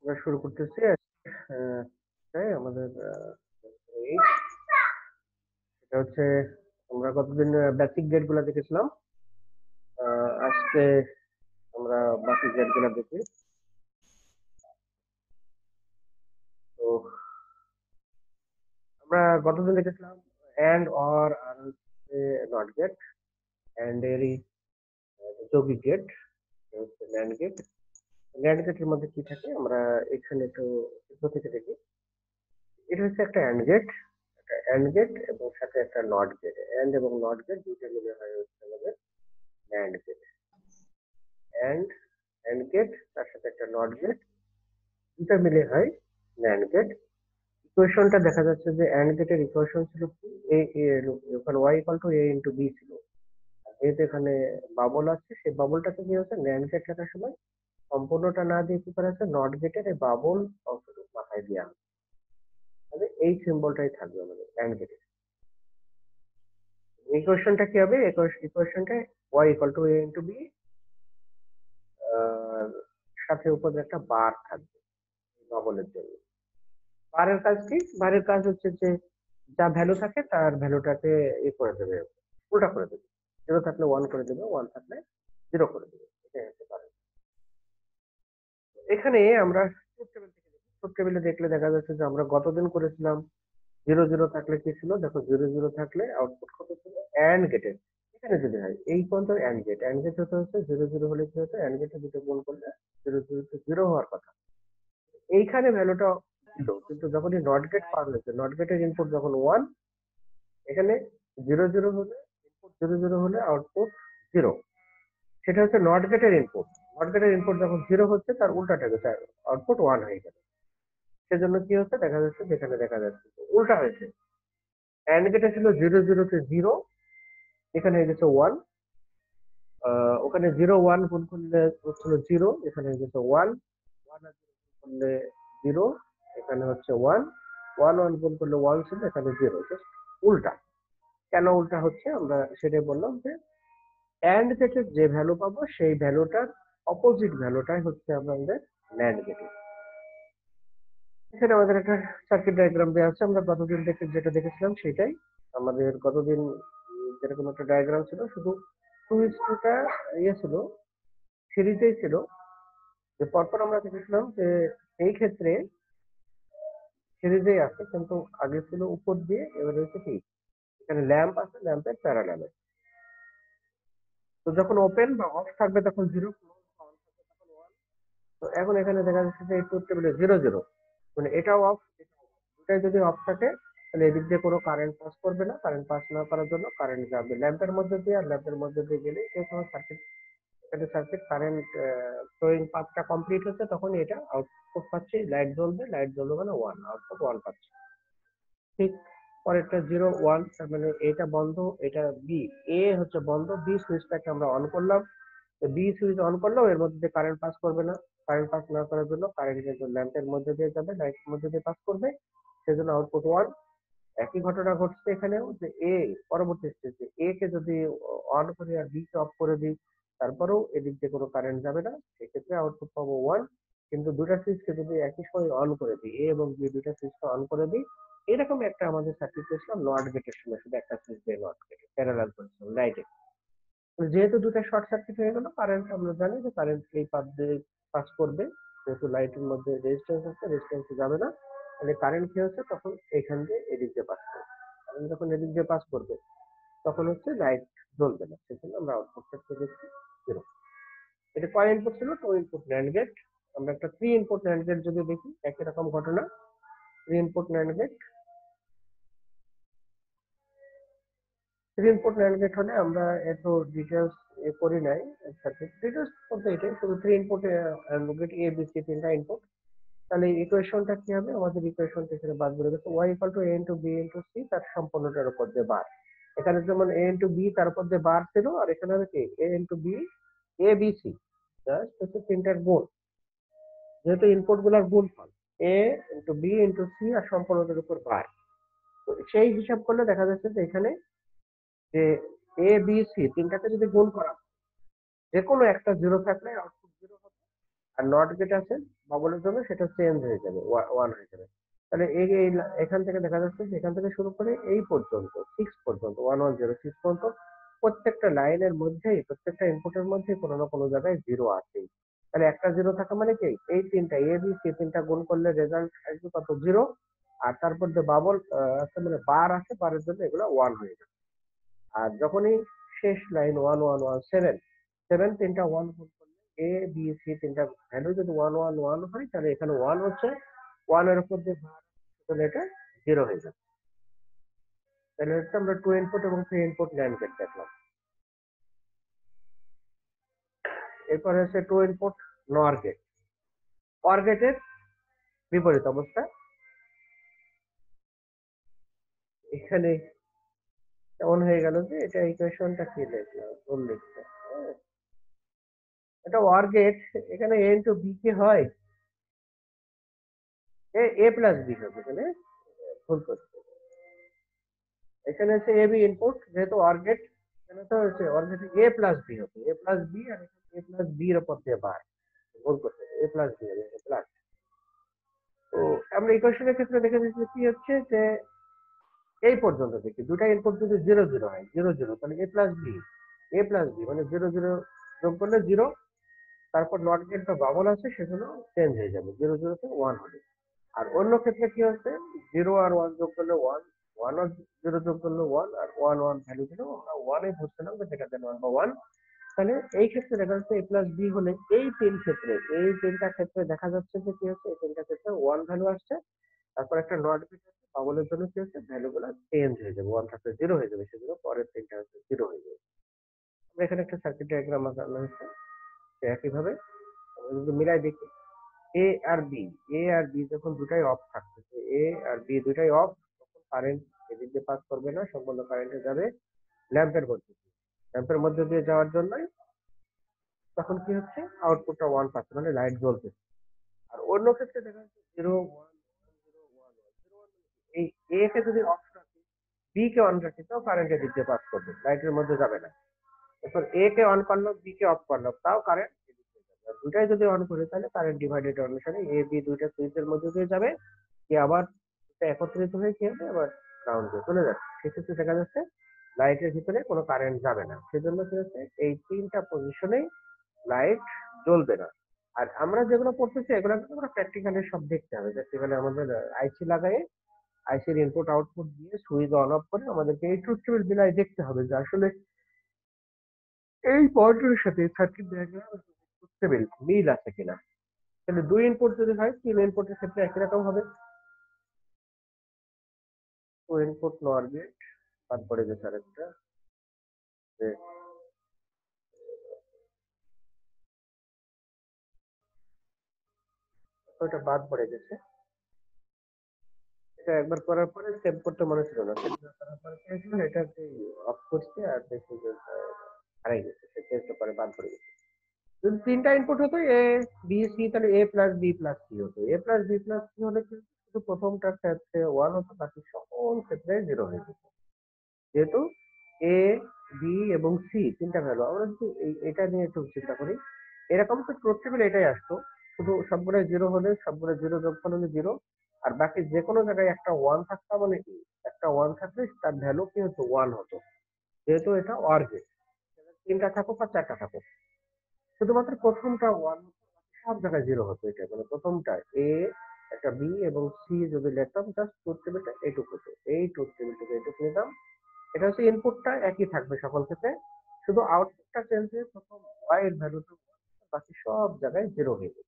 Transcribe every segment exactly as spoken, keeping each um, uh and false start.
আমরা শুরু করতেছি। আহ, তাই আমাদের আহ, এই এটা হচ্ছে আমরা কতদিন বেসিক গেট গুলা দেখেছিলাম। আহ, আজকে আমরা বাকি গেট গুলা দেখি। তো আমরা গতদিন দেখেছিলাম এন্ড অর আর হচ্ছে নট গেট, এন্ড এরই যৌগিক গেট হচ্ছে ন্যান্ড গেট। ন্যান্ড গেটের মধ্যে কি থাকে আমরা এখানে একটু চিত্র থেকে দেখি। এটা হচ্ছে একটা অ্যান্ড গেট, একটা অ্যান্ড গেট এবং সাথে একটা নট গেট। অ্যান্ড এবং নট গেট দুইটা মিলে হয় হচ্ছে আমাদের NAND gate. And and gate তার সাথে একটা নট গেট, দুটা মিলে হয় ন্যান্ড গেট। ইকুয়েশনটা দেখা যাচ্ছে যে অ্যান্ড গেটের ইকুয়েশন ছিল কি, এ ওখানে Y equal to A into B ছিল। আর যেহেতু এখানে বাবল আছে, সেই বাবলটাকে কি হচ্ছে ন্যান্ড গেট লেখার সময় সম্পূর্ণটা না দিয়ে কি করা হচ্ছে নট গেটের এই বাবল অংশটুকু মাথায় দেওয়া হবে। তাহলে এই সিম্বলটাই থাকবে আমাদের অ্যান্ড গেটের। ইকুয়েশনটা কি হবে, ইকুয়েশনটা Y equal to A into B, সাথে উপরে একটা বার থাকবে বাবলের জন্য। বারের কাজ কি, বারের কাজ হচ্ছে যে যা ভ্যালু থাকে তার ভ্যালুটাকে ই করে দেবে, উল্টা করে দেবে। জিরো থাকলে ওয়ান করে দেবে, ওয়ান থাকলে জিরো করে দেবে, এটাই হচ্ছে বার। এখানে আমরা ট্রুথ টেবিল থেকে দেখি। ট্রুথ টেবিলে দেখলে দেখা যাচ্ছে যে আমরা গতদিন করেছিলাম জিরো জিরো থাকলে কি ছিল, দেখো জিরো জিরো থাকলে আউটপুট কত ছিল অ্যান্ড গেটের। এখানে যদি হয় এই পর্যন্ত অ্যান্ড গেট, অ্যান্ড গেট হতে হচ্ছে জিরো জিরো হলে কি হতো অ্যান্ড গেটে দুটো গুণ করলে জিরো জিরো জিরো হওয়ার কথা। এইখানে ভ্যালুটা ছিল, কিন্তু যখনই নট গেট পার হয়েছে, নট গেটের ইনপুট যখন ওয়ান, এখানে জিরো জিরো হলে ইনপুট জিরো জিরো হলে আউটপুট জিরো। সেটা হচ্ছে নট গেটের ইনপুট। নট গেটের ইনপুট যখন জিরো হচ্ছে তার উল্টাটা গেছে, আউটপুট ওয়ান হয়ে গেল। সেজন্য কি হচ্ছে দেখা যাচ্ছে যেখানে দেখা যাচ্ছে উল্টা হয়েছে। অ্যান্ড গেটে ছিল জিরো জিরোতে জিরো, এখানে হয়ে গেছে ওয়ান। ওখানে জিরো ওয়ান গুণ করলে হচ্ছিল জিরো, এখানে হয়ে গেছে ওয়ান। ওয়ান আর জিরো গুণ করলে জিরো, এখানে হচ্ছে ওয়ান। ওয়ান ওয়ান গুণ করলে ওয়ান ছিল, এখানে জিরো। জাস্ট উল্টা। কেন উল্টা হচ্ছে আমরা সেটাই বললাম যে অ্যান্ড গেটের যে ভ্যালু পাবো সেই ভ্যালুটার অপোজিট ভ্যালুটাই হচ্ছে আমাদের ন্যান্ড গেটের। এখানে আমাদের একটা সার্কিট ডায়াগ্রাম দেওয়া আছে, আমরা গতদিন দেখে যেটা দেখেছিলাম সেটাই। আমাদের গতদিন উম, যেরকম একটা ডায়াগ্রাম ছিল, শুধু টু ইস টুটা ইয়ে ছিল, সিরিজেই ছিল। যে পরপর আমরা দেখেছিলাম যে এই ক্ষেত্রে সিরিজেই আছে, কিন্তু আগে ছিল উপর দিয়ে, এবারে হচ্ছে কি এখানে ল্যাম্প আছে, ল্যাম্পের প্যারালালে। তো যখন ওপেন বা অফ থাকবে তখন জিরো, তো এখন এখানে দেখা যাচ্ছে যে এই ট্রুথ টেবিলে জিরো জিরো, মানে এটাও অফ, দুটাই যদি অফ থাকে তাহলে এদিক দিয়ে কোনো কারেন্ট পাস করবে না। কারেন্ট পাস না করার জন্য কারেন্ট যাবে ল্যাম্পের মধ্যে দিয়ে, আর ল্যাম্পের মধ্যে দিয়ে গেলে সেই সময় সার্কিট, এখানে সার্কিট কারেন্ট ফ্লোয়িং পাথটা কমপ্লিট হচ্ছে, তখন এটা আউটপুট পাচ্ছে, লাইট জ্বলবে, লাইট জ্বলবে মানে ওয়ান, আউটপুট ওয়ান পাচ্ছে। ঠিক পরেরটা জিরো ওয়ান, তার মানে এটা বন্ধ, এটা বি, এ হচ্ছে বন্ধ, বি সুইচটাকে আমরা অন করলাম। বি সুইচ অন করলেও এর মধ্যে দিয়ে কারেন্ট পাস করবে না। কারেন্ট পাস না করার জন্য কারেন্ট কিন্তু ল্যাম্পের মধ্যে দিয়ে যাবে, লাইটের মধ্যে দিয়ে পাস করবে, সেজন্য আউটপুট ওয়ান। একই ঘটনা ঘটছে এখানেও, যে এ পরবর্তী স্টেজে এ কে যদি অন করি আর বি কে অফ করে দিই, তারপরেও এদিক দিয়ে কোনো কারেন্ট যাবে না, সেক্ষেত্রে আউটপুট পাবো ওয়ান। কিন্তু দুটা সুইচকে যদি একই সময় অন করে দিই, এ এবং বি দুটা সুইচকে অন করে দিই, এরকম একটা আমাদের সার্কিট পেয়েছিলাম নট গেটের সময়, শুধু একটা সুইচ দিয়ে নট গেটে প্যারালাল করেছিলাম লাইটে। যেহেতু দুটো শর্ট সার্কিট হয়ে গেল, কারেন্ট আমরা জানি যে কারেন্ট এই পাথ দিয়ে পাস করবে, যেহেতু লাইটের মধ্যে রেজিস্ট্যান্স আছে, রেজিস্ট্যান্স যাবে না, তাহলে কারেন্ট কি হচ্ছে তখন এখান দিয়ে এদিক দিয়ে পাস করবে। কারেন্ট যখন এদিক দিয়ে পাস করবে তখন হচ্ছে লাইট জ্বলবে না, সেজন্য আমরা আউটপুটটা দেখছি জিরো। এটা কয় ইনপুট ছিল, টু ইনপুট ন্যান্ড গেট। আমরা একটা থ্রি ইনপুট ন্যান্ড গেট যদি দেখি, একই রকম ঘটনা। Three input NAND gate, three input NAND gate হলে আমরা এত ডিটেলস এ করি নাই, সার্কিট ডিটেলস বলতে এটাই, শুধু three input gate, A B C তিনটা ইনপুট। তাহলে ইকুয়েশনটা কি হবে, আমাদের ইকুয়েশনটা এখানে বাদ বলে গেছে, Y equal to A into B into C, তার সম্পূর্ণটার উপর দিয়ে বার। এখানে যেমন এ ইন্টু বি তার উপর দিয়ে বার ছিল, আর এখানে হবে কি A into B, A B C, just হচ্ছে তিনটার গুণ, যেহেতু ইনপুট গুলার গুণফল A into B into C আর সম্পূর্ণটার উপর বার। তো সেই হিসাব করলে দেখা যাচ্ছে যে এখানে যে এ বি সি তিনটাকে যদি গুণ করা, যে কোনো একটা জিরো থাকলে আউটপুট জিরো হবে। আর নট গেট আছে, বাবলের জন্য সেটা চেঞ্জ হয়ে যাবে, ওয়ান হয়ে যাবে। তাহলে এই এই লা- এখান থেকে দেখা যাচ্ছে যে এখান থেকে শুরু করে এই পর্যন্ত সিক্স পর্যন্ত, ওয়ান ওয়ান জিরো সিক্স পর্যন্ত প্রত্যেকটা লাইনের মধ্যেই, প্রত্যেকটা ইনপুটের মধ্যেই কোনো না কোনো জায়গায় জিরো আছেই। তাহলে একটা জিরো থাকা মানে কি, এই তিনটা এ বি সি তিনটা গুণ করলে রেজাল্ট আসবে কত, জিরো। আর তারপর যে বাবল আছে মানে বার আছে, বারের জন্য এগুলো ওয়ান হয়ে যাবে। আর যখনই শেষ line one one one seven, seven তিনটা ওয়ান গুণ করলে এ বি সি তিনটা ভ্যালু যদি ওয়ান ওয়ান ওয়ান হয়, তাহলে এখানে ওয়ান হচ্ছে, ওয়ান এর উপর দিয়ে ভাগ, তাহলে এটা জিরো হয়ে যাবে। তাহলে হচ্ছে আমরা টু ইনপুট এবং থ্রি ইনপুট ল্যান্ড গেট দেখলাম। এরপর হচ্ছে two input NOR gate. OR গেটের বিপরীত অবস্থা। এখানে এমন হয়ে গেল যে এটা ইকুয়েশনটা কি লিখলাম, ভুল লিখছে। হ্যাঁ, এটা অর গেট। এখানে এ ইন্টু বি কি হয়, এ এ প্লাস বি হবে এখানে, ভুল করছে। এখানে হচ্ছে এ বি ইনপুট, যেহেতু অর গেট, এখানে তো হচ্ছে OR gate A plus B হবে, এ প্লাস বি, আর এ প্লাস বি এর উপর দিয়ে বার, ভুল করছে, এ প্লাস বি হবে, এ প্লাস। তো আমরা ইকুয়েশনের ক্ষেত্রে দেখে দিচ্ছি কি হচ্ছে যে এই পর্যন্ত দেখি দুটা ইনপুট যদি জিরো জিরো হয়, জিরো জিরো, তাহলে A plus B, A plus B মানে জিরো জিরো যোগ করলে জিরো, তারপর নট গেট বা বাবল আছে সেগুলো চেঞ্জ হয়ে যাবে, জিরো জিরো থেকে ওয়ান হবে। আর অন্য ক্ষেত্রে কি হচ্ছে, জিরো আর ওয়ান যোগ করলে ওয়ান, ওয়ান আর জিরো যোগ করলে ওয়ান, আর ওয়ান ওয়ান ভ্যালু ছিল আমরা ওয়ানে ধরছিলাম যে সেটা দেন ওয়ান বা ওয়ান। তাহলে এই ক্ষেত্রে দেখা যাচ্ছে এ প্লাস বি হলে এই তিন ক্ষেত্রে, এই তিনটা ক্ষেত্রে দেখা যাচ্ছে যে কি হচ্ছে, এই তিনটা ক্ষেত্রে ওয়ান ভ্যালু আসছে। তারপর একটা নট গেট আছে, বাবলের জন্য কি হচ্ছে, ভ্যালু গুলো চেঞ্জ হয়ে যাবে, ওয়ান থাকলে জিরো হয়ে যাবে, সেগুলো পরের তিনটা হচ্ছে জিরো হয়ে যাবে। আমরা এখানে একটা সার্কিট ডায়াগ্রাম আঁকানো হচ্ছে, তো একইভাবে আমরা যদি মিলাই দেখি, এ আর বি, এ আর বি যখন দুটাই অফ থাকতেছে, এ আর বি দুটাই অফ, তখন কারেন্ট এদিক দিয়ে পাস করবে না, সম্পূর্ণ কারেন্টে যাবে ল্যাম্পের মধ্যে দিয়ে। ল্যাম্পের মধ্যে দিয়ে যাওয়ার জন্যই তখন কি হচ্ছে, আউটপুটটা ওয়ান পাচ্ছে, মানে লাইট জ্বলতেছে। আর অন্য ক্ষেত্রে দেখা যাচ্ছে zero one zero one zero one, এই এ কে যদি অফ রাখি, বি কে অন রাখি, তাও কারেন্ট এদিক দিয়ে পাস করবে, লাইটের মধ্যে যাবে না। এরপর এ কে অন করলো, বি কে অফ করলো, তাও কারেন্ট এদিক দিয়ে যাবে। আর দুটাই যদি অন করি, তাহলে কারেন্ট ডিভাইডেড অনুসারে এ বি দুইটা সুইচের মধ্যে দিয়ে যাবে, কি আবার এটা একত্রিত হয়ে কি হবে, আবার গ্রাউন্ডে চলে যাচ্ছে। সেক্ষেত্রে দেখা যাচ্ছে লাইটের ভিতরে কোনো কারেন্ট যাবে না, সেজন্য কি হচ্ছে, এই তিনটা পজিশনেই লাইট জ্বলবে না। আর আমরা যেগুলো পড়তেছি এগুলো কিন্তু আমরা প্র্যাকটিক্যালি সব দেখতে হবে, প্র্যাকটিক্যালি আমাদের আইসি লাগাই, আইসির ইনপুট আউটপুট দিয়ে সুইচ অন অফ করে আমাদেরকে এই ট্রুথ টেবিল মিলাই দেখতে হবে যে আসলে এই পয়েন্টের সাথে সার্কিট ডায়াগ্রাম ট্রুথ টেবিল মিল আছে কিনা। তাহলে দুই ইনপুট যদি হয়, তিন ইনপুটের ক্ষেত্রে একই রকম হবে। টু ইনপুট নর গেট বাদ পড়ে গেছে আরেকটা, যে ওইটা বাদ পড়ে গেছে। এটা একবার করার পরে সেভ করতে মনে ছিল না, সেভ করার পরে কি হয়েছিল, এটা অফ করছে আর দেখছি যে আহ, হারাই গেছে, সে চেষ্টা করে বাদ পড়ে গেছে। যদি তিনটা ইনপুট হতো এ বি সি, তাহলে A plus B plus C হতো। A plus B plus C হলে কি হতো, শুধু প্রথমটার ক্ষেত্রে ওয়ান হতো, বাকি সকল ক্ষেত্রে জিরো হয়ে যেত। যেহেতু এ বি এবং সি তিনটা ভ্যালু, আমরা যদি এই- এটা নিয়ে একটু চিন্তা করি, এরকম তো ট্রুথ টেবিল এটাই আসতো, শুধু সবগুলো জিরো হলে, সবগুলো জিরো যোগফল হলে জিরো, আর বাকি যে কোনো জায়গায় একটা ওয়ান থাকতো, মানে কি, একটা ওয়ান থাকলে তার ভ্যালু কি হতো, ওয়ান হতো। যেহেতু এটা অর গেট, তিনটা থাকুক আর চারটা থাকুক, শুধুমাত্র প্রথমটা ওয়ান, সব জায়গায় জিরো হতো। এটা মানে প্রথমটা এ, একটা বি এবং সি যদি লিখতাম, জাস্ট ট্রুথ টেবিলটা এইটুকু হতো, এই ট্রুথ টেবিলটাকে এইটুকু নিতাম। এটা হচ্ছে ইনপুটটা একই থাকবে সকল ক্ষেত্রে, শুধু আউটপুটটা চেঞ্জ হয়ে প্রথম ওয়াই এর ভ্যালুটা, বাকি সব জায়গায় জিরো হয়ে যেত।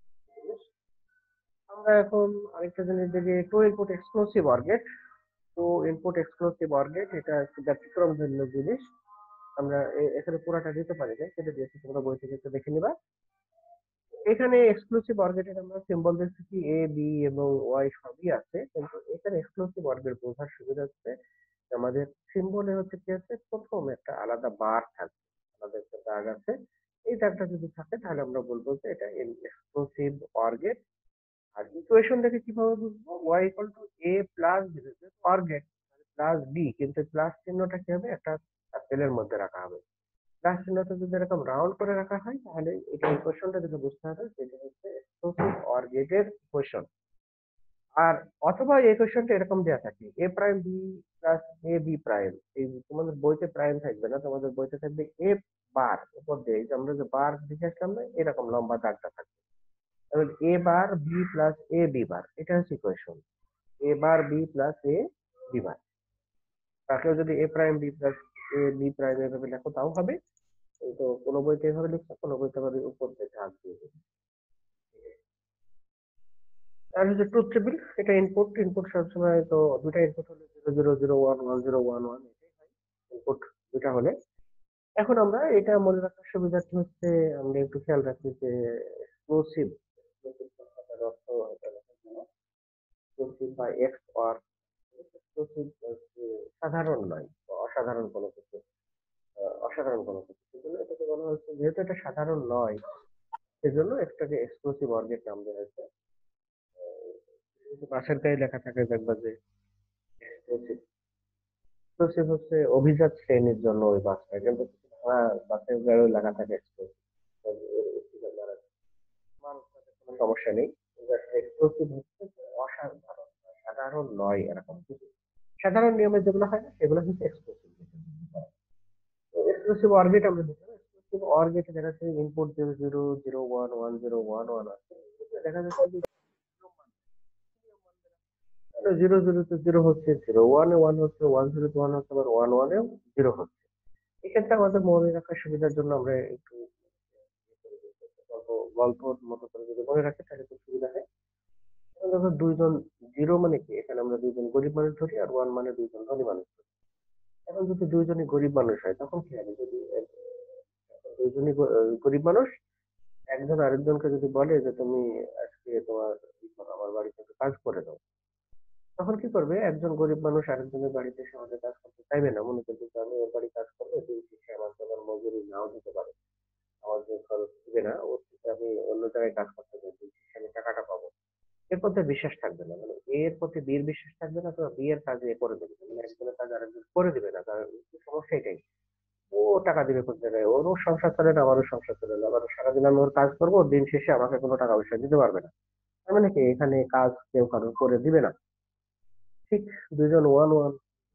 আমরা এখন আরেকটা জিনিস দেখি, two input exclusive or gate. Two input exclusive or gate, এটা একটু ব্যতিক্রম ভিন্ন জিনিস। আমরা এ- এখানে পুরাটা দিতে পারি না, সেটা দিয়েছি, তোমরা বই থেকে একটু দেখে নিবা। এখানে এক্সক্লুসিভ অর গেটের আমরা সিম্বল দেখতেছি এ বি এবং ওয়াই সবই আছে, কিন্তু এখানে এক্সক্লুসিভ অর গেট বোঝার সুবিধা হচ্ছে আমাদের সিম্বলে হচ্ছে কি আছে, প্রথম একটা আলাদা বার থাকবে, আলাদা একটা দাগ আছে। এই দাগটা যদি থাকে তাহলে আমরা বলবো যে এটা এক্সক্লুসিভ অর গেট। আর ইকুয়েশন দেখে কিভাবে বুঝবো, Y equal to A plus B, or gate plus B, কিন্তু প্লাস চিহ্নটা কি হবে, একটা সার্কেলের মধ্যে রাখা হবে। লাস্ট চিহ্নটা যদি এরকম রাউন্ড করে রাখা হয় তাহলে এটা ইকুয়েশনটা যদি বুঝতে হবে সেটা হচ্ছে এক্সক্লুসিভ অর গেটের ইকুয়েশন। আর অথবা এই কোশ্চেনটা এরকম দেওয়া থাকে A prime B plus A B prime, এই তোমাদের বইতে প্রাইম থাকবে না, তোমাদের বইতে থাকবে এ বার উপর দিয়ে, এই যে আমরা যে বার দেখে আসলাম না এরকম লম্বা দাগটা থাকবে, তাহলে A bar B plus A B bar, এটা হচ্ছে equation A bar B plus A B bar. তাকেও যদি A prime B plus A B prime এভাবে লেখো তাও হবে, তো কোনো বইতে এভাবে লিখছো কোনো বইতে আবার উপর দিয়ে ঝাঁক দিয়ে দেবে। আর হচ্ছে ট্রুথ টেবিল, এটা ইনপুট ইনপুট সবসময় তো দুটা ইনপুট হলে zero zero zero one one zero one one input দুটা হলে। এখন আমরা এটা মনে রাখার সুবিধার্থে হচ্ছে আমরা একটু খেয়াল রাখি যে এক্সক্লুসিভ কথাটার অর্থ এটা লেখার জন্য এক্সক্লুসিভ বা এক্স অর এক্সক্লুসিভ সাধারণ নয় বা অসাধারণ কোনো কিছু, আহ, অসাধারণ কোনো কিছু, সেজন্য এটাকে বলা হচ্ছে যেহেতু এটা সাধারণ নয় সেজন্য এটাকে এক্সক্লুসিভ অর্গের নাম দেওয়া হয়েছে। পাশের গায়ে লেখা থাকে দেখবা যে এক্সক্লুসিভ, এক্সক্লুসিভ হচ্ছে অভিজাত শ্রেণীর জন্য ওই বাসটা, কিন্তু ভাড়া বাসের গায়েও লেখা থাকে এক্সক্লুসিভ, কোনো সমস্যা নেই। এক্সক্লুসিভ হচ্ছে যে অসাধারণ, সাধারণ নয় এরকম কিছু, সাধারণ নিয়মে যেগুলো হয় না সেগুলো হচ্ছে এক্সক্লুসিভ। এক্সক্লুসিভ অরবিট আমরা দেখলাম, এক্সক্লুসিভ অরবিটে দেখা যাচ্ছে input zero zero zero one one zero one one আছে, দেখা যাচ্ছে যে জিরো জিরো তে জিরো হচ্ছে, জিরো ওয়ানে ওয়ান হচ্ছে, ওয়ান জিরো ওয়ান হচ্ছে, আবার ওয়ান ওয়ানেও জিরো হচ্ছে। এক্ষেত্রে আমাদের মনে রাখার সুবিধার জন্য আমরা একটু গল্প গল্পর মতো করে যদি মনে রাখি তাহলে খুব সুবিধা হয়। এখন দেখো দুইজন, জিরো মানে কি, এখানে আমরা দুইজন গরিব মানুষ ধরি আর ওয়ান মানে দুইজন ধনী মানুষ ধরি। এখন যদি দুইজনই গরিব মানুষ হয় তখন কি হবে, যদি এক- দুইজনই গ- আহ, গরিব মানুষ, একজন আরেকজনকে যদি বলে যে তুমি আজকে তোমার ই করো, আমার বাড়িতে একটু কাজ করে দাও, তখন কি করবে, একজন গরিব মানুষ আরেকজনের বাড়িতে সহজে কাজ করতে চাইবে না, মনে করবে যে আমি ওর বাড়ি কাজ করবো দিন শেষে আমার তোমার মজুরি নাও দিতে পারে, আমার যে খরচ দিবে না ওর থেকে আমি অন্য জায়গায় কাজ করতে যাই, দিন শেষে আমি টাকাটা পাবো। এর প্রতি বিশ্বাস থাকবে না, মানে এর প্রতি বিয়ের বিশ্বাস থাকবে না, তো বিয়ের কাজ এ করে দেবে না। মানে একজনের কাজ আরেকজন করে দিবে না, কারণ সমস্যা এটাই, ও টাকা দিবে কোন জায়গায়, ওরও সংসার চলে না আমারও সংসার চলে না, আবার সারাদিন আমি ওর কাজ করবো দিন শেষে আমাকে কোনো টাকা পয়সা দিতে পারবে না, তার মানে কি এখানে কাজ কেউ কারো করে দিবে না। ঠিক দুইজন ওয়ান ওয়ান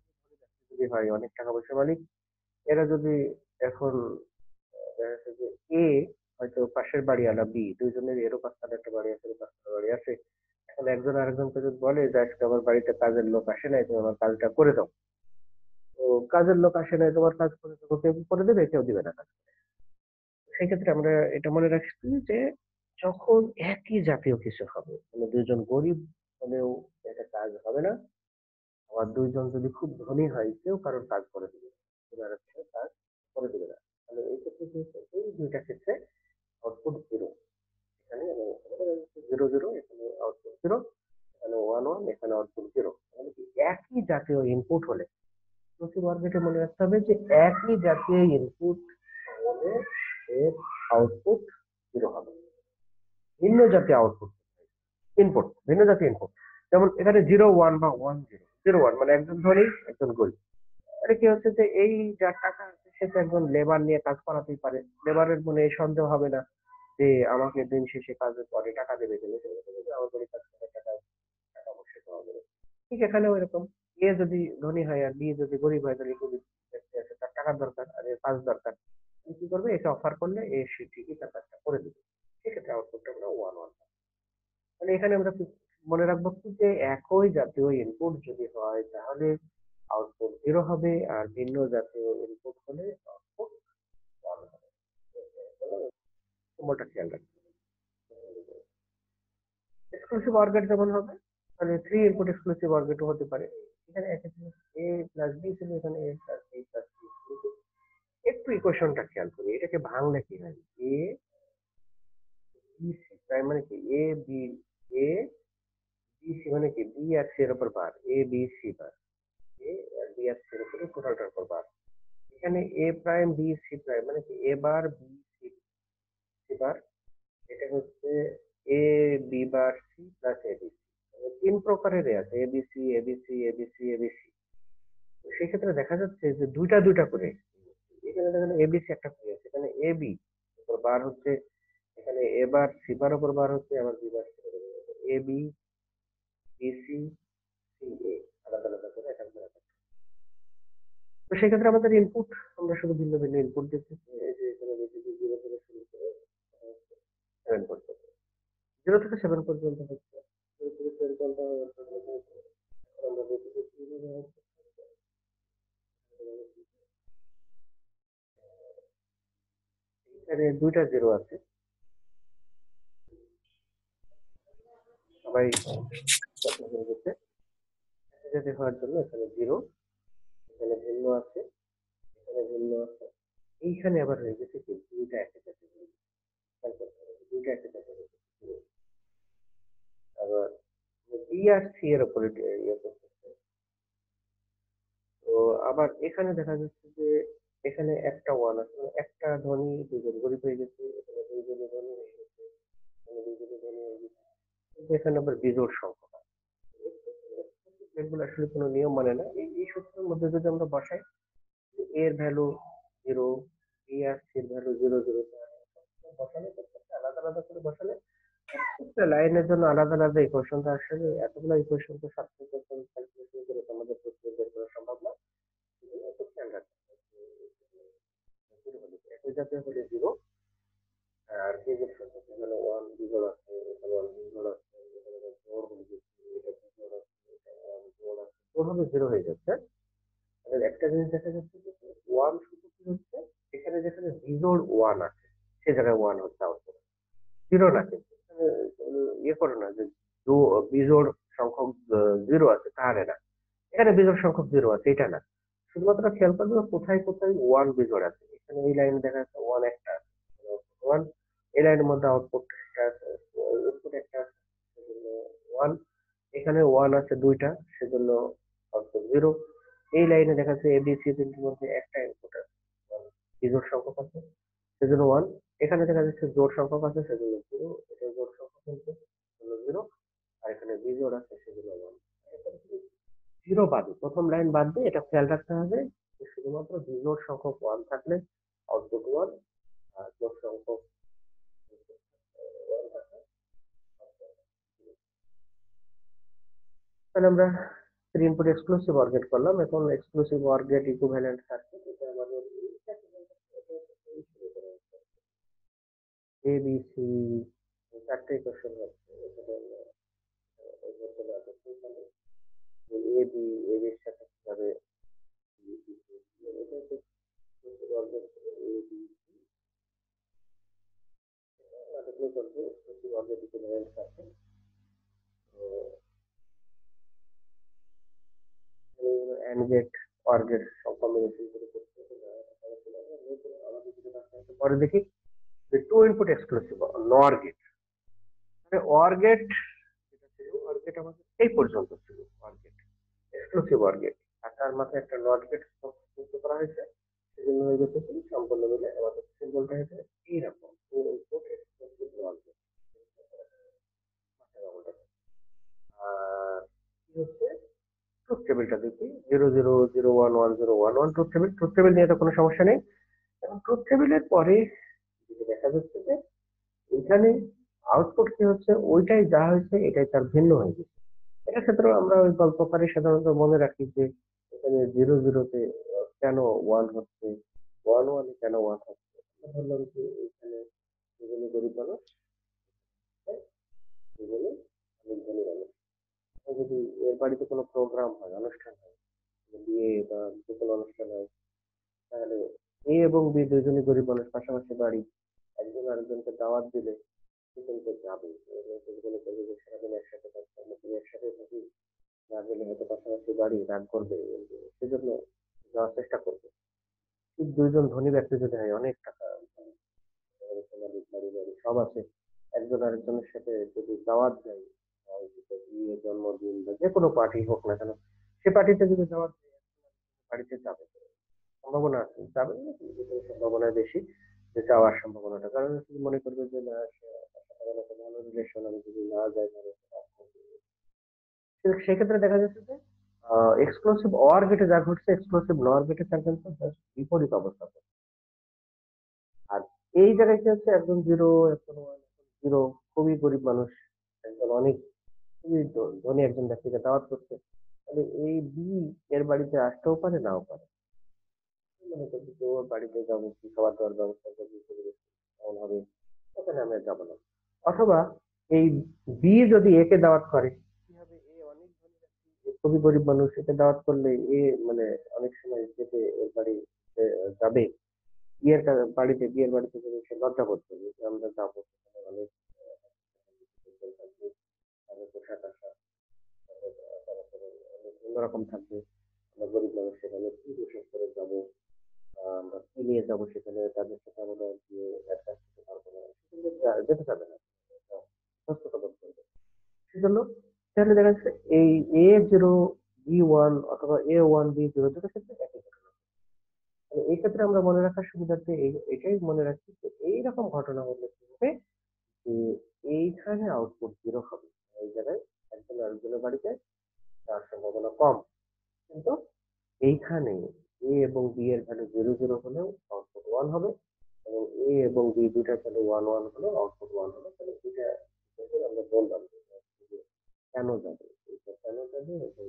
যদি হয় অনেক টাকা পয়সা মালিক, এরা যদি এখন আহ, দেখা যাচ্ছে যে এ হয়তো পাশের বাড়িওয়ালা বি, দুইজনের এরও পাঁচতলা একটা বাড়ি আছে এরও পাঁচতলা বাড়ি আছে, এখন একজন আরেকজনকে যদি বলে যে আজকে আমার বাড়িতে কাজের লোক আসে নাই তুমি আমার কাজটা করে দাও, তো কাজের লোক আসে নাই তোমার কাজ করে দেবো, কেউ করে দেবে, কেউ দিবে না কাজ। সেক্ষেত্রে আমরা এটা মনে রাখছি যে যখন একই জাতীয় কিছু হবে, মানে দুইজন গরিব হলেও এটা কাজ হবে না, আবার দুইজন যদি খুব ধনী হয় কেউ কারোর কাজ করে দিবে না, কেউ আর কারোর কাজ করে দিবে না, তাহলে এই ক্ষেত্রে কি হচ্ছে, এই দুইটা ক্ষেত্রে আউটপুট জিরো, এখানে জিরো জিরো, এখানে আউটপুট জিরো, এখানে ওয়ান ওয়ান, এখানে আউটপুট জিরো, তাহলে কি একই জাতীয় ইনপুট হলে, প্রতি অরবিটে মনে রাখতে হবে যে একই জাতীয় ইনপুট হলে এর আউটপুট জিরো হবে। ভিন্ন জাতীয় আউটপুট ইনপুট, ভিন্ন জাতীয় ইনপুট, যেমন এখানে জিরো ওয়ান বা ওয়ান জিরো, জিরো ওয়ান মানে একজন ধনী একজন গরিব, এটা কি হচ্ছে যে এই যার টাকা আছে সে তো একজন লেবার নিয়ে কাজ করাতেই পারে, লেবারের মনে এই সন্দেহ হবে না যে আমাকে দিন শেষে কাজের পরে টাকা দেবে দেবে দেবে দেবে, যে আমার বাড়ি কাজ করে টাকা টাকা অবশ্যই পাওয়া যাবে। ঠিক এখানেও এরকম, এ যদি ধনী হয় আর বি যদি গরিব হয় তাহলে গরিব ব্যক্তি আছে তার টাকার দরকার আর এর কাজ দরকার, সে কি করবে, একে অফার করলে এ সে ঠিকই তার কাজটা করে দিবে, সেক্ষেত্রে আউটপুটটা আমরা ওয়ান ওয়ান। মানে এখানে আমরা কি মনে রাখবো কি যে একই জাতীয় ইনপুট যদি হয় তাহলে আউটপুট জিরো হবে, আর ভিন্ন জাতীয় ইনপুট হলে আউটপুট ওয়ান হবে। নম্বরটা খেয়াল রাখবে। এক্সক্লুসিভ অর্গেট যেমন হবে, মানে থ্রি ইনপুট এক্সক্লুসিভ অর্গেটও হতে পারে। এখানে একই জিনিস এ প্লাস বি ছিল, এখানে A plus B plus B. একটু ইকুয়েশনটা খেয়াল করি, এটাকে ভাঙলে কি হয়, এ বি সি, তাই মানে কি A B, A B C মানে কি বি আর সি এর উপর bar, A B C bar, A আর বি আর সি এর উপরে টোটালটার উপর বার। এখানে A prime B C prime মানে কি A bar B C, C bar, এটা হচ্ছে A B bar C plus A B C, তিন প্রকারের এ আছে, এবিসি এবিসি এবিসি এবিসি। সেক্ষেত্রে দেখা যাচ্ছে যে দুইটা দুইটা করে এখানে দেখেন এবিসি একটা ফ্রি আছে, এখানে এবি উপর বার হচ্ছে, এখানে এ বার সি বার উপর বার হচ্ছে, আবার B bar A B BC C A আলাদা আলাদা করে এক একবার এক এক। তো সেক্ষেত্রে আমাদের ইনপুট আমরা শুধু ভিন্ন ভিন্ন ইনপুট দিচ্ছি। এই যে এখানে দেখি যে জিরো থেকে শুরু করে সেভেন পর্যন্ত, জিরো থেকে সেভেন পর্যন্ত হচ্ছে, জিরো থেকে সেভেন পর্যন্ত আমরা দেখি যে কিভাবে হচ্ছে। এখানে দুইটা জিরো আছে, সবাই হয়ে গেছে একসাথে হওয়ার জন্য। এখানে জিরো, এখানে ভিন্ন আছে, এখানে ভিন্ন আছে, এইখানে আবার হয়ে গেছে কি দুইটা একসাথে হয়ে গেছে। খেয়াল করতে হবে, দুইটা একসাথে হয়ে গেছে। আবার বি আর সি এর উপরে ইয়ে করতেছে। তো আবার এখানে দেখা যাচ্ছে যে এখানে একটা ওয়ান আছে, মানে একটা ধ্বনি দুজন গরিব হয়ে গেছে, এখানে দুইজনে ধ্বনি হয়ে গেছে, এখানে দুইজনে ধ্বনি হয়ে গেছে। কিন্তু এখানে আবার বিজোড় সংখ্যা আছে। এগুলো আসলে কোনো নিয়ম মানে না। এই এই সূত্রের মধ্যে যদি আমরা বসাই এর ভ্যালু জিরো, বি আর সি এর ভ্যালু জিরো জিরো, বসালে প্রত্যেকটা আলাদা আলাদা করে বসালে প্রত্যেকটা লাইনের জন্য আলাদা আলাদা ইকুয়েশন। তো আসলে এতগুলো ইকুয়েশন তো সাত ইকুয়েশন ক্যালকুলেশন করে তো আমাদের প্রশ্ন বের করা সম্ভব না। সেজন্য একটু খেয়াল রাখতে হবে যে জিরো হলে একই জাতীয় হলে জিরো, আর বিজোড় সংখ্যা এখানে ওয়ান বিজোড় আছে, এখানে ওয়ান বিজোড় আছে, এখানে আবার জোড় হয়ে যাচ্ছে, এটা বিজোড় আছে, এটা ওয়ান জোড় আছে, জোড় হলে জিরো হয়ে যাচ্ছে। তাহলে একটা জিনিস দেখা যাচ্ছে যে ওয়ান শুধু কি হচ্ছে, এখানে যেখানে বিজোড় ওয়ান আছে সে জায়গায় ওয়ান হচ্ছে আউটপুট, জিরো না। কিন্তু এখানে তুমি ইয়ে করো না যে দু- বিজোড় সংখ্যক জিরো আছে তাহলে না, এখানে বিজোড় সংখ্যক জিরো আছে এটা না। শুধুমাত্র খেয়াল করবে কোথায় কোথায় ওয়ান বিজোড় আছে। এখানে এই লাইনে দেখা যাচ্ছে ওয়ান একটা আছে, ওয়ান এই লাইনের মধ্যে আউটপুট একটা আছে, ইনপুট একটা আছে, সেজন্য ওয়ান। এখানে ওয়ান আছে দুইটা, সেজন্য আউটপুট জিরো। এই লাইনে দেখা যাচ্ছে এবিসি তিনটির মধ্যে একটা ইনপুট আছে, বিজোড় সংখ্যক আছে সেজন্য ওয়ান। এখানে দেখা যাচ্ছে জোড় সংখ্যক আছে সেজন্য জিরো, এটা জোড় সংখ্যক কিন্তু সেজন্য জিরো, আর এখানে বিজোড় আছে সেজন্য ওয়ান। জিরো বাদে প্রথম লাইন বাদ দিয়ে এটা খেয়াল রাখতে হবে যে শুধুমাত্র বিজোড় সংখ্যক ওয়ান থাকলে আউটপুট ওয়ান, আর জোড় সংখ্যক ওয়ান থাকলে output zero। তাহলে আমরা three input exclusive or gate করলাম। এখন exclusive or gate equivalent circuit, এটা আমাদের এ বি সি চারটে ইকুয়েশন হচ্ছে। এখানে এ বি এ বির সাথে কিভাবে এন্ড গেট অর গেট সব কম্বিনেশন করে করতে হবে। পরে দেখি যে two input exclusive nor gate, মানে অর গেট যেটা ছিল, অর গেট আমাদের এই পর্যন্ত ছিল or gate, exclusive or gate, আর তার মাথায় একটা নট গেট যুক্ত করা হয়েছে। সেজন্য হয়ে গেছে কি সম্পূর্ণ মিলে আমাদের সিম্বলটা হয়েছে এইরকম two input exclusive not gate. আর কি হচ্ছে ট্রুথ টেবিলটা দেখি zero zero zero one one zero one one truth table. Truth table নিয়ে তো কোনো সমস্যা নেই। এবং ট্রুথ টেবিলের পরে যেটা দেখা যাচ্ছে যে এখানে আউটপুট কি হচ্ছে, ওইটাই যা হয়েছে এটাই তার ভিন্ন হয়ে গেছে। এটা ক্ষেত্রে আমরা ওই গল্প পারি সাধারণত মনে রাখি যে এখানে জিরো জিরোতে কেন ওয়ান হচ্ছে, ওয়ান ওয়ানে কেন ওয়ান হচ্ছে। আমরা ধরলাম যে এখানে দুজনে গরিব মানুষ, তাই? দুজনে অনেক ধনী মানুষ। যদি এর বাড়িতে কোনো প্রোগ্রাম হয়, অনুষ্ঠান হয়, বিয়ে বা যে কোনো অনুষ্ঠান হয়, তাহলে এ এবং বি দুজনে গরিব মানুষ, পাশাপাশি বাড়ি, একজন আরেকজনকে দাওয়াত দিলে সে কিন্তু যাবে। এবং সে মনে করবে যে সারাদিন একসাথে থাকতে আমরা তুমি একসাথে থাকি, না গেলে হয়তো পাশাপাশি বাড়ি রাগ করবে, কিন্তু সেজন্য যাওয়ার চেষ্টা করবে। ঠিক দুইজন ধনী ব্যক্তি যদি হয়, অনেক টাকা বাড়ি বাড়ি বাড়ি সব আছে, একজন আরেকজনের সাথে যদি দাওয়াত দেয়, হয় সেটা বিয়ে, জন্মদিন বা যে কোনো পার্টি হোক না কেন, সে পার্টিতে যদি দাওয়াত দেয় বাড়িতে যাবে, সম্ভাবনা আছে যাবে না, কিন্তু এটার সম্ভাবনা বেশি যে যাওয়ার সম্ভাবনাটা। কারণ তুমি মনে করবে যে না সে তার সাথে আমার একটা ভালো রিলেশন, আমি যদি না যাই তাহলে সে রাগ করবে। কিন্তু সেক্ষেত্রে দেখা যাচ্ছে যে এক্সক্লুসিভ অর গেটে যা ঘটছে এক্সক্লুসিভ নর গেটে তার কিন্তু just বিপরীত অবস্থা। এই জায়গায় কি হচ্ছে, একজন জিরো, একজন ওয়ান, একজন জিরো, খুবই গরিব মানুষ, একজন অনেক খুবই ধ- ধনী একজন ব্যক্তিকে দাওয়াত করছে। তাহলে এই বি এর বাড়িতে আসতেও পারে, নাও পারে। মনে করছি যে ওর বাড়িতে যাবো, কি খাবার দাবার ব্যবস্থা করবি, সেগুলো কেমন হবে, ওখানে আমরা যাবো না। অথবা এই বি যদি একে দাওয়াত করে, কি হবে, এ অনেক ধনী ব্যক্তি, এ খুবই গরিব মানুষ, একে দাওয়াত করলে এ মানে অনেক সময় যেতে এর বাড়ি যাবে, বিয়ের কা- বাড়িতে বিয়ের বাড়িতে যদি সে লজ্জা বোধ করবে যে আমরা যাবো, সেখানে অনেক আহ, লোকজন থাকবে, তাদের পোশাক আশাক, তাদের আচার-আচরণ অনেক অন্যরকম থাকবে। আমরা গরিব মানুষ, সেখানে কি পোশাক পরে যাবো, আহ, আমরা কি নিয়ে যাবো, সেখানে তাদের সাথে আমরা গিয়ে অ্যাডজাস্ট করতে পারবো না, সেখানে যা- যেতে চাবে না, একটা অসুস্থতা বোধ করবে। সেজন্য তাহলে দেখা যাচ্ছে এই এ জিরো বি ওয়ান অথবা এ ওয়ান বি জিরো দুটোর ক্ষেত্রে একই ঘটনা। তাহলে এই ক্ষেত্রে আমরা মনে রাখার সুবিধার্থে এই- এটাই মনে রাখছি যে এইরকম ঘটনা হলে কি হবে, যে এইখানে আউটপুট জিরো হবে, এই জায়গায় একজন আরেকজনের বাড়িতে যাওয়ার সম্ভাবনা কম। কিন্তু এইখানে এ এবং বি এর ভ্যালু জিরো জিরো হলেও আউটপুট ওয়ান হবে, এবং এ এবং বি দুইটার ভ্যালু ওয়ান ওয়ান হলেও আউটপুট ওয়ান হবে। তাহলে এটা এটা আমরা বললাম যে যে কেন যাবে, এটা কেন যাবে, এবং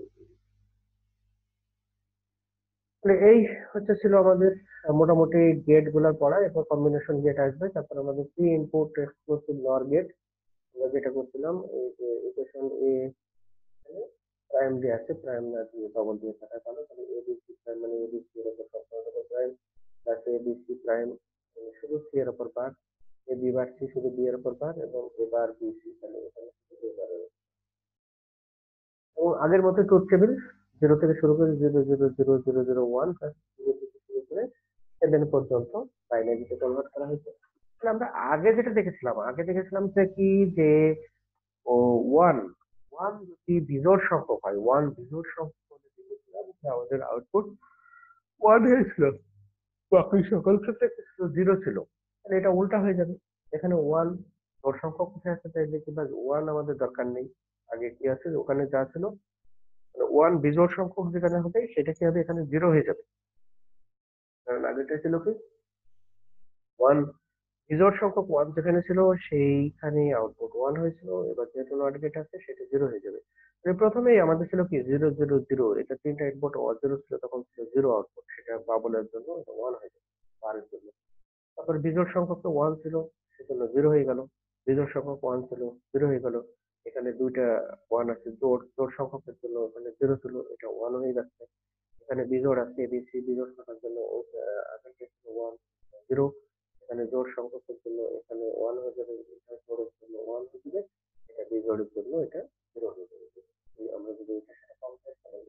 মানে এই হচ্ছে ছিল আমাদের আহ, মোটামুটি গেট গুলার পড়া। এরপর কম্বিনেশন গেট আসবে, তারপর আমাদের three input exclusive nor gate. আমরা যেটা করছিলাম, এই যে ইকুয়েশন এ প্রাইম দিয়ে আছে, প্রাইম না দিয়ে ডবল দিয়ে থাকা ভালো। তাহলে এবিসি প্রাইম মানে এবিসি এর উপর সবসময় উপর প্রাইম, প্লাস এবিসি প্রাইম শুধু সি এর উপর bar, A B bar C শুধু বি এর উপর বার, এবং এবার বিসি, তাহলে এখানে শুধু এ বারের উপর। এবং আগের মতো ট্রুথ টেবিল জিরো থেকে শুরু করে zero zero zero zero zero one zero থেকে শুরু করে সেভেন পর্যন্ত বাইনারিতে কনভার্ট করা হয়েছে। তাহলে আমরা আগে যেটা দেখেছিলাম, আগে দেখেছিলাম যে কি, যে ও ওয়ান ওয়ান যদি বিজোড় সংখ্যক হয়, ওয়ান বিজোড় সংখ্যক হলে দেখেছিলাম যে আমাদের আউটপুট ওয়ান হয়েছিল, বাকি সকল ক্ষেত্রে জিরো ছিল। তাহলে এটা উল্টা হয়ে যাবে, এখানে ওয়ান জোড় সংখ্যক কোথায় আছে, তাই দেখি বা ওয়ান আমাদের দরকার নেই। আগে কি আছে, ওখানে যা ছিল, ওয়ান বিজোড় সংখ্যক যেখানে হবে সেটা কি হবে, এখানে জিরো হয়ে যাবে। কারণ আগেটা ছিল কি, ওয়ান বিজোড় সংখ্যক ওয়ান যেখানে ছিল সেইখানে আউটপুট ওয়ান হয়েছিল, এবার যেহেতু নট গেট আছে সেটা জিরো হয়ে যাবে। মানে প্রথমেই আমাদের ছিল কি জিরো জিরো জিরো, এটা তিনটা ইনপুট জিরো ছিল, তখন ছিল জিরো আউটপুট, সেটা বাবলের জন্য এটা ওয়ান হয়ে যাবে, বারের জন্য। তারপর বিজোড় সংখ্যক তো ওয়ান ছিল, সেজন্য জিরো হয়ে গেল। বিজোড় সংখ্যক ওয়ান ছিল, জিরো হয়ে গেল। এখানে দুইটা ওয়ান আছে, জোড় জোড় সংখ্যকের জন্য ওখানে জিরো ছিল, এটা ওয়ান হয়ে যাচ্ছে। এখানে বিজোড় আছে, এবিসি বিজোড় থাকার জন্য আগের ওয়ান জিরো, এখানে জোড় সংখ্যকের জন্য এখানে ওয়ান হয়ে যাবে, এটা জোড়ের জন্য ওয়ান হয়ে যাবে, এটা বিজোড়ের জন্য এটা জিরো হয়ে যাবে। এই আমরা যদি এটার সাথে কম্পেয়ার করি,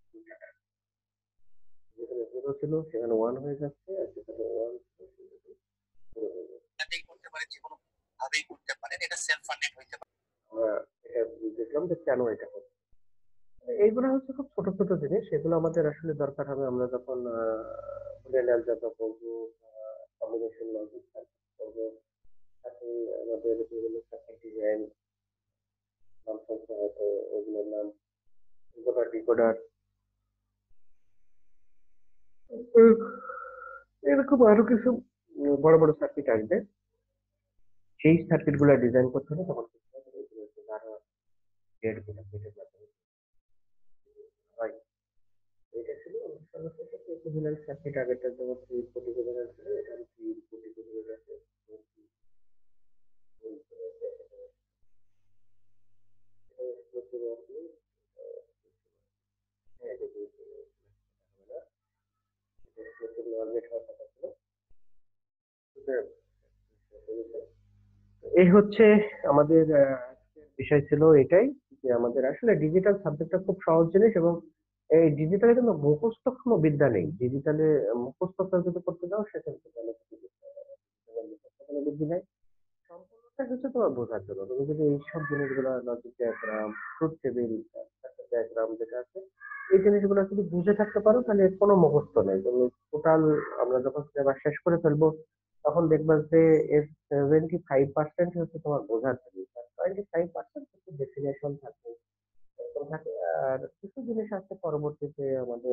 যেখানে জিরো ছিল সেখানে ওয়ান হয়ে যাচ্ছে, আর যেখানে ওয়ান ছিল সেখানে জিরো হয়ে যাচ্ছে। এটাই করতে পারে, যে কোনো ভাবেই করতে পারেন, এটা সেলফ ফান্ডেড হইতে পারে। আমরা এটা দেখলাম যে কেন এটা হচ্ছে। এইগুলো হচ্ছে খুব ছোট ছোট জিনিস, এগুলো আমাদের আসলে দরকার হবে আমরা যখন বুলিয়ান অ্যালজেব্রা করবো, কম্বিনেশন লজিক করবো, সাথে আমাদের বিভিন্ন সার্কিট ডিজাইন নাম থাকতে হয়তো, ওগুলোর নাম ডিকোডার ডিকোডার এরকম আরো কিছু উম, বড় বড় সার্কিট আসবে। সেই সার্কিট গুলা ডিজাইন করতে হবে, তখন গেট গুলা গেটের মাধ্যমে হয়। এটা ছিল আমাদের সর্বশেষ ইকুইভ্যালেন্ট সার্কিট। আগেরটা যেমন থ্রি ইনপুট ইকুইভ্যালেন্ট ছিল, এটা থ্রি ইনপুট ইকুইভ্যালেন্ট আছে। হ্যাঁ, এটা বুঝতে হবে না। এই হচ্ছে আমাদের আহ, আজকের বিষয় ছিল এটাই, যে আমাদের আসলে ডিজিটাল সাবজেক্টটা খুব সহজ জিনিস, এবং এই ডিজিটালে কিন্তু মুখস্থ বিদ্যা নেই। ডিজিটালে মুখস্থটা যদি করতে যাও সেক্ষেত্রে তাহলে কিছু বুঝতে হবে না। ডিজিটালে মুখস্থ কোনো বুদ্ধি নাই, সম্পূর্ণটা হচ্ছে তোমার বোঝার জন্য। তুমি যদি এইসব জিনিসগুলো logic diagram, truth table, diagram যেটা আছে, এই জিনিসগুলো যদি বুঝে থাকতে পারো, তাহলে এর কোনো মুখস্থ নেই। তুমি টোটাল আমরা যখন সিলেবাস শেষ করে ফেলবো, তখন দেখবা যে এর সেভেন্টি ফাইভ পার্সেন্ট হচ্ছে তোমার বোঝার জিনিস, আর টোয়েন্টি ফাইভ পার্সেন্ট হচ্ছে ডেফিনেশন থাকে, এরকম থাকে। আর কিছু জিনিস আছে পরবর্তীতে আমাদের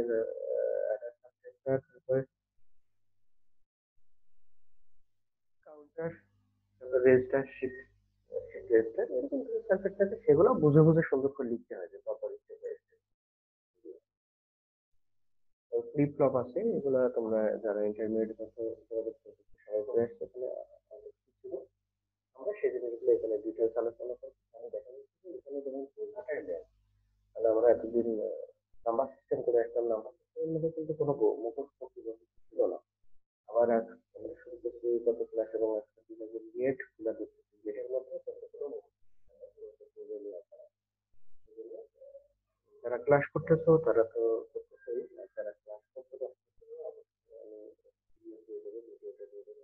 রেজিস্টারশিপ রেজিস্টার এরকম কনসেপ্ট আছে, সেগুলো বুঝে বুঝে সুন্দর করে লিখতে হয় যে প্রপার ফ্লিপ ফ্লপ আছে, এগুলো তোমরা যারা ইন্টারমিডিয়েট আছো যোগাযোগ করতে সবাই করে আসছে, তাহলে আমাদের কি ছিল, আমরা সেই জিনিসগুলো এখানে ডিটেলস আলোচনা করছি। আমি দেখা যাচ্ছে যে এখানে যখন বোঝাটাই দেয়, তাহলে আমরা এতদিন নাম্বার সিস্টেম করে একটা নাম্বার সিস্টেমের মধ্যে কিন্তু কোনো গো- মুখস্থ কিছু ছিল না। আবার এক আমরা শুরু করছি গত ক্লাস এবং একটা বিভাগের গেট খুলে দিচ্ছি, গেটের মধ্যে কিন্তু কোনো মুখস্থ ছিল না, পুরো একটা বই নিয়ে আসা। এজন্য যারা ক্লাস করতেছো তারা তো করতেছোই, আর যারা ক্লাস করতে পারতেছো না, অবশ্যই আমি ভিডিও দিয়ে দেবো, ভিডিওটা দিয়ে দেবো।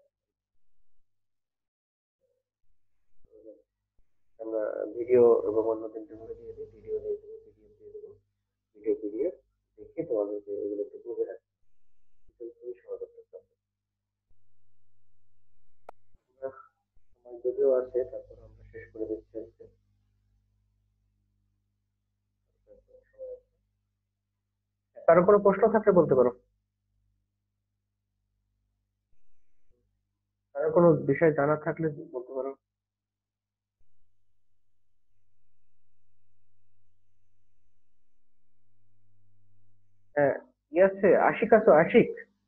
আমরা ভিডিও এবং অন্য তিনটে করে দিয়ে দিই, ভিডিও দিয়ে দেবো, পিডিএফ দিয়ে দেবো, ভিডিও পিডিএফ দেখে তোমাদেরকে এগুলো একটু বুঝে রাখতে হবে, খুবই সহজ একটা topic। আমরা সময় যদিও আছে, তারপর আমরা শেষ করে দিচ্ছি আজকে। কারো কোনো প্রশ্ন থাকলে বলতে পারো, কারো কোনো বিষয় জানা থাকলে বলতে পারো। হ্যাঁ, ই আছে, আশিক আছো? আশিক,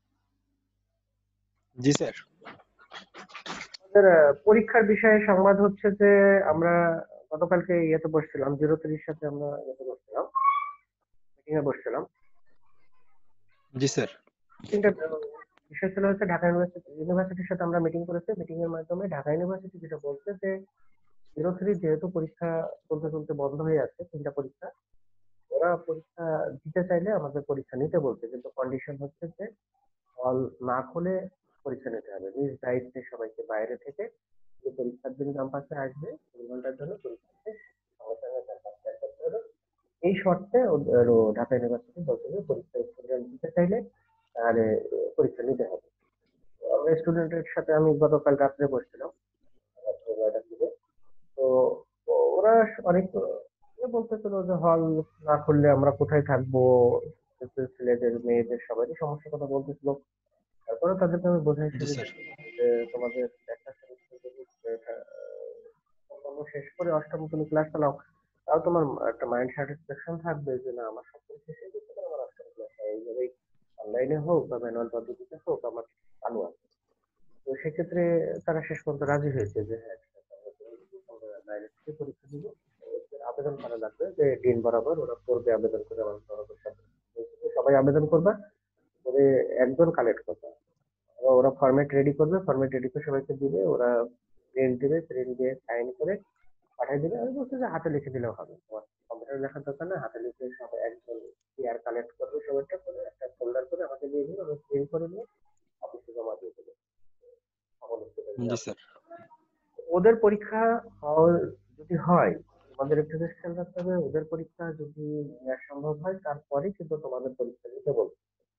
জি স্যার। আমাদের আহ, পরীক্ষার বিষয়ে সংবাদ হচ্ছে যে আমরা গতকালকে ইয়েতে বসছিলাম, জিরো থ্রির সাথে আমরা ইয়েতে বসছিলাম, মিটিং এ বসছিলাম। জি স্যার। মিটিংটা বিষয় ছিল হচ্ছে ঢাকা ইউনিভার্সিটি ইউনিভার্সিটির সাথে আমরা মিটিং করেছি। মিটিং এর মাধ্যমে ঢাকা ইউনিভার্সিটি যেটা বলছে যে জিরো থ্রি যেহেতু পরীক্ষা চলতে চলতে বন্ধ হয়ে যাচ্ছে তিনটা পরীক্ষা, ওরা পরীক্ষা দিতে চাইলে আমাদের পরীক্ষা নিতে বলছে, কিন্তু কন্ডিশন হচ্ছে যে হল না খুলে পরীক্ষা নিতে হবে, নিজ দায়িত্বে সবাইকে বাইরে থেকে যে পরীক্ষার দিন ক্যাম্পাসে আসবে তিন ঘন্টার জন্য পরীক্ষা শেষ, সঙ্গে সঙ্গে ক্যাম্পাস ত্যাগ করতে হবে। এই শর্তে ওদের ও ঢাকা ইউনিভার্সিটি বলছে যে পরীক্ষা স্টুডেন্ট দিতে চাইলে তাহলে আহ, পরীক্ষা নিতে হবে। তো আমরা স্টুডেন্টের সাথে আমি গতকাল রাত্রে বসছিলাম, রাত্রে নয়টার দিকে। তো ও- ওরা অনেক এ বলতেছিল যে হল না করলে আমরা কোথায় থাকবো, ছেলেদের মেয়েদের সবারই সমস্যার কথা বলতেছিল। তারপরে তাদেরকে আমি বোঝাই জি সুঝে স্যার। দিচ্ছিলাম যে তোমাদের একটা সেমিস্টার যদি আহ, সম্পূর্ণ শেষ করে অষ্টম তুমি ক্লাস চালাও, তাও তোমার একটা মাইন্ড স্যাটিসফ্যাকশন থাকবে যে না আমার সব কিছু শেষ হয়ে গেছে, এবার আমার অষ্টম ক্লাস এইভাবেই অনলাইনে হোক বা ম্যানুয়াল পদ্ধতিতে হোক আমার চালু আছে। তো সেক্ষেত্রে তারা শেষ পর্যন্ত রাজি হয়েছে যে হ্যাঁ ঠিক আছে, আমরা করে দিব, আমরা বাইরে থেকে পরীক্ষা দিব। ওদের আবেদন করা লাগবে যে দিন বরাবর ওরা করবে, আবেদন করে আমাদের বরাবর সাথে বলছে যে সবাই আবেদন করবা, করে একজন কালেক্ট করবে। এবার ওরা ফরম্যাট রেডি করবে, ফরম্যাট রেডি করে সবাইকে দিবে, ওরা প্রিন্ট দিবে, প্রিন্ট দিয়ে সাইন করে পাঠিয়ে দিবে। আমি বলছি যে হাতে লিখে দিলেও হবে, তোমার কম্পিউটার লেখার দরকার না, হাতে লিখে সবাই একজন ইয়ার কালেক্ট করবে, সবাইটা করে একটা ফোল্ডার করে আমাকে দিয়ে দিবে, আমি প্রিন্ট করে নিয়ে অফিসে জমা দিয়ে দেবো সকল জি স্টুডেন্টরা। স্যার। ওদের পরীক্ষা হওয়ার যদি হয়, তোমাদের একটু বেশ খেয়াল রাখতে হবে, ওদের পরীক্ষা যদি নেওয়া সম্ভব হয় তারপরে কিন্তু তোমাদের পরীক্ষা দিতে বলবে।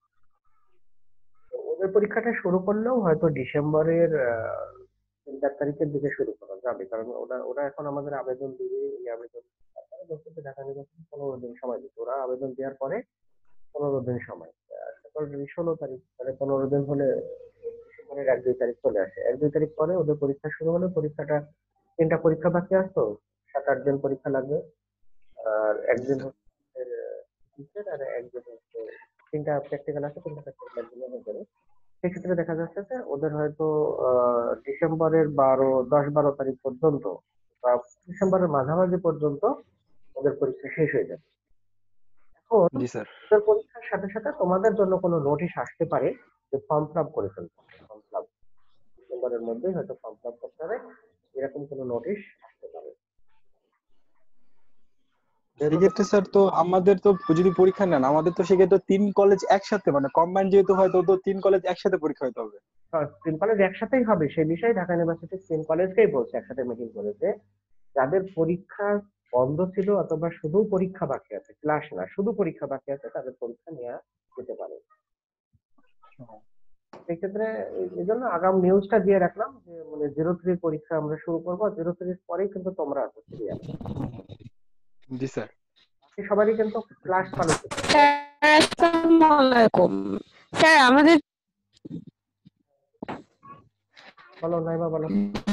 তো ওদের পরীক্ষাটা শুরু করলেও হয়তো ডিসেম্বরের আহ, তিন চার তারিখের দিকে শুরু করা যাবে, কারণ ওরা ওরা এখন আমাদের আবেদন দিবে, এই আবেদন তারপরে বলছে যে ঢাকা ইউনিভার্সিটি পনেরো দিন সময় দিচ্ছে, ওরা আবেদন দেওয়ার পরে পনেরো দিন সময়, সকাল ষোলো তারিখ, তাহলে পনেরো দিন হলে ডিসেম্বরের এক দুই তারিখ চলে আসে, এক দুই তারিখ পরে ওদের পরীক্ষা শুরু হলে পরীক্ষাটা তিনটা পরীক্ষা বাকি আসতো, সাত আট দিন পরীক্ষা লাগবে। আর জি একদিন স্যার। হচ্ছে টিচার আর একদিন হচ্ছে তিনটা প্র্যাকটিক্যাল আছে, তিনটা প্র্যাকটিক্যাল একদিনে হয়ে যাবে। সেক্ষেত্রে দেখা যাচ্ছে যে ওদের হয়তো আহ ডিসেম্বরের বারো দশ বারো তারিখ পর্যন্ত বা ডিসেম্বরের মাঝামাঝি পর্যন্ত ওদের পরীক্ষা শেষ হয়ে যাবে। এখন জি স্যার। ওদের পরীক্ষার সাথে সাথে তোমাদের জন্য কোনো নোটিশ আসতে পারে যে ফর্ম ফিল আপ করে ফেলতে হবে, ফর্ম ফিল আপ ডিসেম্বরের মধ্যেই হয়তো ফর্ম ফিল আপ করতে হবে, এরকম কোনো নোটিশ আসতে পারে। যেহেতু সেক্ষেত্রে স্যার তো আমাদের তো যদি পরীক্ষা নেন আমাদের তো সেক্ষেত্রে তিন কলেজ একসাথে মানে কম্বাইন্ড যেহেতু হয় তো তো তিন কলেজ একসাথে পরীক্ষা হতে হবে। তিন কলেজ একসাথেই হবে, সেই বিষয়ে ঢাকা ইউনিভার্সিটির তিন কলেজকেই বলছে একসাথে মিটিং করেছে, যাদের পরীক্ষা বন্ধ ছিল অথবা শুধু পরীক্ষা বাকি আছে, ক্লাস না শুধু পরীক্ষা বাকি আছে, তাদের পরীক্ষা নেওয়া যেতে পারে। সেক্ষেত্রে এই- এই জন্য আগাম নিউজটা দিয়ে রাখলাম যে মানে জিরো থ্রি পরীক্ষা আমরা শুরু করবো, জিরো থ্রির পরেই কিন্তু তোমরা আছো সিরিয়াল, জি স্যার। বাকি সবারই কিন্তু ক্লাস চালু ছিল। স্যার আসসালামু আলাইকুম। স্যার আমাদের বলো নাইমা বলো।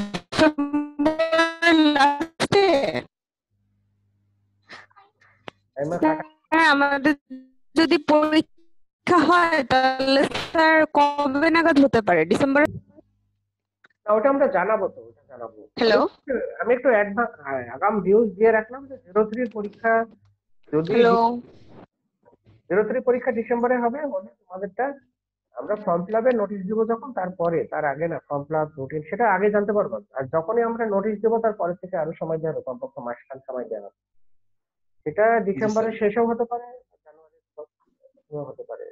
লাস্টে নাইমা কাটা। স্যার আমাদের যদি পরীক্ষা হয় তাহলে স্যার কবে নাগাদ হতে পারে? ডিসেম্বর? না, ওটা আমরা জানাবো তো, ওটা জানাবো। হ্যালো আমি- আমি একটু অ্যাডভান্স আগাম নিউজ দিয়ে রাখলাম যে জিরো থ্রির পরীক্ষা যদি হ্যালো জিরো থ্রি পরীক্ষা ডিসেম্বরে হবে, হলে তোমাদেরটা আমরা ফর্ম ফিল আপের নোটিশ দিব যখন, তারপরে, তার আগে না, ফর্ম ফিল আপ রুটিন সেটা আগে জানতে পারবো। আর যখনই আমরা নোটিশ দেবো তারপরে থেকে আরো সময় দেওয়া হবে, কমপক্ষে মাসখান সময় দেওয়া হবে। সেটা ডিসেম্বরের শেষেও হতে পারে, জানুয়ারির প্রথমেও হতে পারে।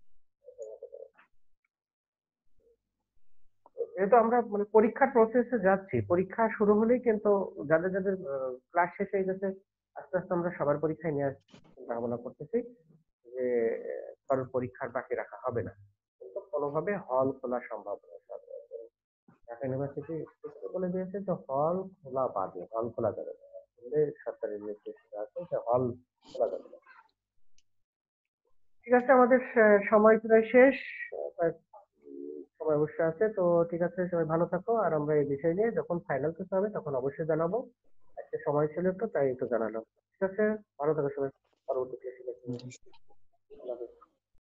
যেহেতু আমরা মানে পরীক্ষার প্রসেসে যাচ্ছি, পরীক্ষা শুরু হলেই কিন্তু যাদের যাদের ক্লাস শেষ হয়ে গেছে, আস্তে আস্তে আমরা সবার পরীক্ষায় নিয়ে আসছি, চিন্তা ভাবনা করতেছি যে আহ, কারোর পরীক্ষার বাকি রাখা হবে না, কিন্তু কোনোভাবে হল খোলা সম্ভব নয়। ঢাকা ইউনিভার্সিটি বলে দিয়েছে যে হল খোলা বাদে, হল খোলা যাবে না। আসলে সরকারি নির্দেশিত আছে যে হল খোলা যাবে না। ঠিক আছে, আমাদের আহ, সময় প্রায় শেষ। আহ, উম, সময় অবশ্যই আছে তো। ঠিক আছে, সবাই ভালো থাকো। আর আমরা এই বিষয় নিয়ে যখন ফাইনাল কিছু হবে তখন অবশ্যই জানাবো। একটা সময় ছিল একটু, তাই একটু জানালাম। ঠিক আছে, ভালো থাকো সবাই। পরবর্তী ক্লাসে দেখা হবে।